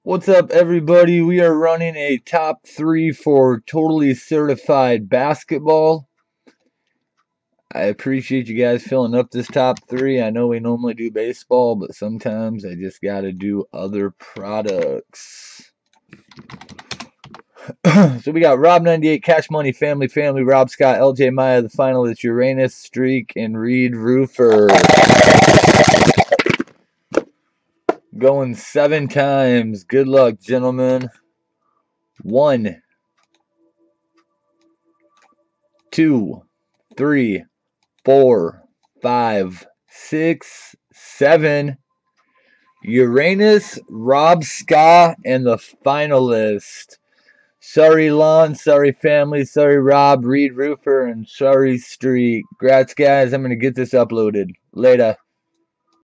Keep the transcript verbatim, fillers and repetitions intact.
What's up, everybody? We are running a top three for totally certified basketball. I appreciate you guys filling up this top three. I know we normally do baseball, but sometimes I just got to do other products. So we got Rob ninety-eight, Cash Money, Family Family, Rob Scott, L J Maya, the finalist, Uranus, Streak, and Reed Roofer. Going seven times. Good luck, gentlemen. One, two, three, four, five, six, seven. Uranus, Rob Scott, and the finalist. Sorry, Lon. Sorry, family. Sorry, Rob, Reed Roofer, and sorry, Street. Grats, guys. I'm going to get this uploaded. Later.